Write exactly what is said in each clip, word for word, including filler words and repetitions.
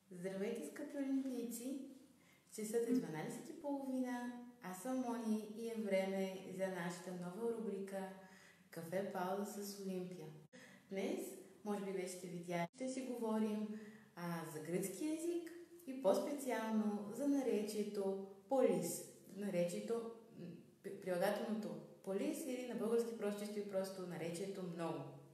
Здравейте, скъпи олимпийци! Часът е дванадесет и половина, аз съм Мони и е време за нашата нова рубрика Кафе пауза с Олимпия. Днес, може би вече сте видяли, ще си говорим а, за гръцки език и по-специално за наречието полис. Наречието, прилагателното полис или на български просто чисто и просто наречието много.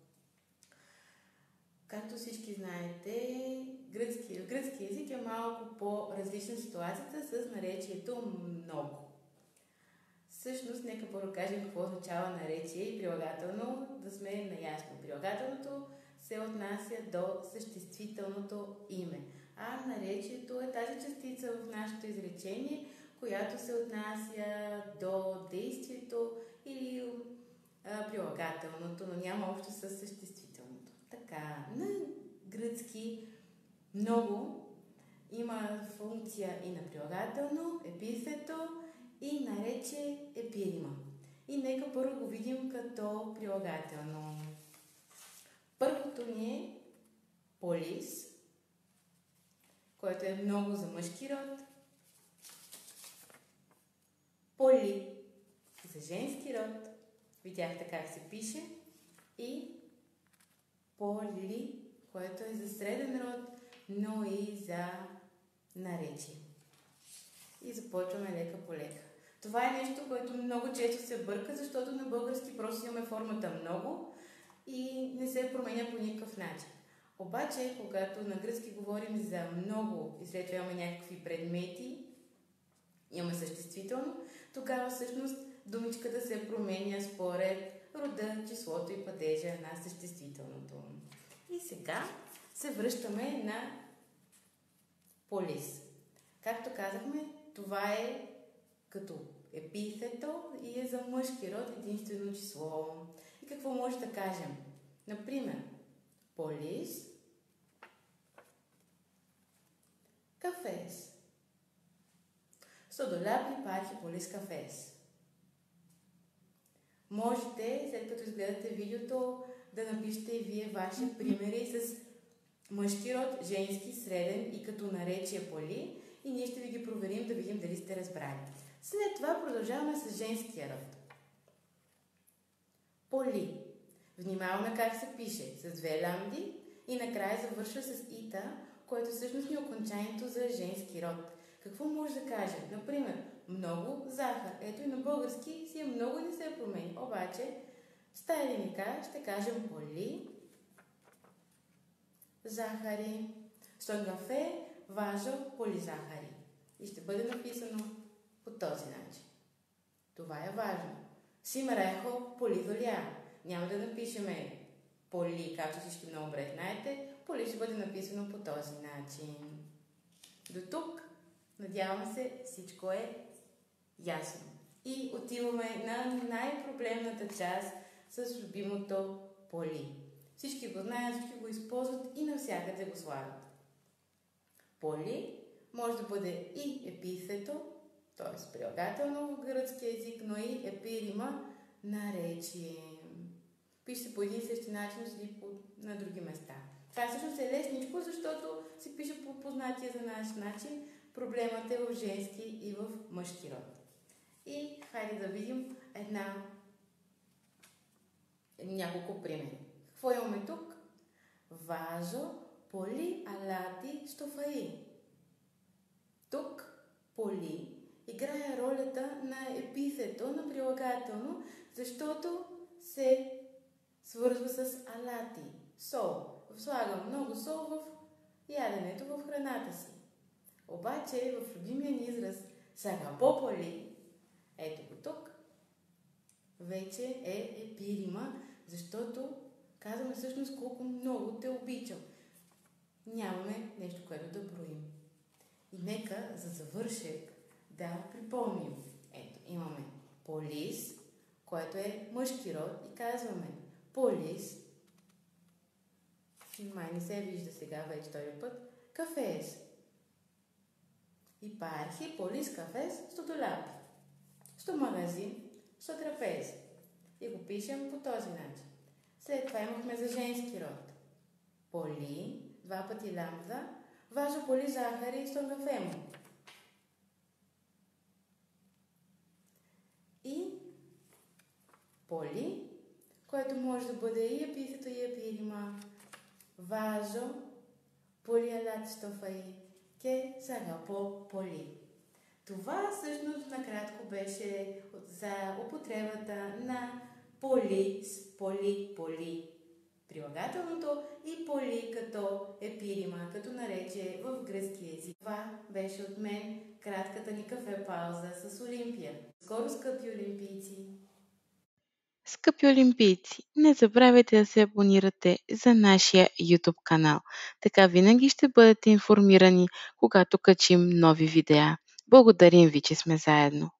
Както всички знаете, гръцки, гръцки език е малко по-различна ситуацията с наречието много. Всъщност, нека първо кажем какво означава наречие и прилагателно, да сме наясно. Прилагателното се отнася до съществителното име, а наречието е тази частица в нашето изречение, която се отнася до действието или а, прилагателното, но няма общо с съществителното. Така, на гръцки много има функция и на прилагателно, епитето и наречие епирима. И нека първо го видим като прилагателно. Първото ни е полис, което е много за мъжки род. Поли за женски род. Видяхте как се пише. И поли, което е за среден род, но и за наречие. И започваме лека по лека. Това е нещо, което много често се бърка, защото на български просто имаме формата много и не се променя по никакъв начин. Обаче, когато на гръцки говорим за много и след това имаме някакви предмети, имаме съществително, тогава всъщност думичката се променя според рода, числото и падежа на съществителното. И сега се връщаме на полис. Както казахме, това е като епитето и е за мъжки род единствено число. И какво може да кажем? Например, полис кафес. Содоляпи пахи полис кафес. Можете, след като изгледате видеото, да напишете и вие ваши примери с мъжки род, женски, среден и като наречие поли и ние ще ви ги проверим да видим дали сте разбрали. След това продължаваме с женския род. Поли. Внимаваме как се пише с две ламди и накрая завършва с ита, което всъщност е окончанието за женски род. Какво може да кажем? Например, много захар. Ето и на български си е много и не се промени. Обаче, в стая линейка ще кажем поли захари. Son кафе важо полизахари. И ще бъде написано по този начин. Това е важно. Симрехо полизоля. Няма да напишеме поли, както всички много добре знаете. Поли ще бъде написано по този начин. До тук, надявам се, всичко е ясно. И отиваме на най-проблемната част с любимото поли. Всички го знаят, всички го използват и навсякъде го слагат. Поли може да бъде и епитето, т.е. прилагателно в гръцки език, но и епирима наречие. Пише се по един и същи начин, седи на други места. Това всъщност е лесничко, защото се пише по познатия за наш начин. Проблемът е в женски и в мъжки род. И хайде да видим една няколко примери. Какво имаме тук? Важо поли алати стофаи. Тук поли играе ролята на епитето, на прилагателно, защото се свързва с алати, сол. Слагам много сол в яденето, в храната си. Обаче в любимия ни израз сагапополи, ето го тук, вече е епирима, защото казваме всъщност колко много те обичам. Нямаме нещо, което да броим. И нека за завършек да припомним. Ето, имаме полис, което е мъжки род и казваме полис, май не се вижда сега вече втори път, кафес. Υπάρχει πολύς καφές στο ντουλάπι, στο магазин, στο трапези. И го пишем по този начин. След това имахме за женски род. Поли, два пъти ламза, Важно полизахари στον кафе μου. И поли, което може да бъде и епитето, и епирима. Важо полиалат стофаи ке сагапо поли. Това всъщност накратко беше за употребата на поли с поли, поли прилагателното и поли като епирима, като наречие в гръцки език. Това беше от мен кратката ни кафе пауза с Олимпия. Скоро, скъпи олимпийци! Скъпи олимпийци, не забравяйте да се абонирате за нашия YouTube канал. Така винаги ще бъдете информирани, когато качим нови видеа. Благодарим ви, че сме заедно!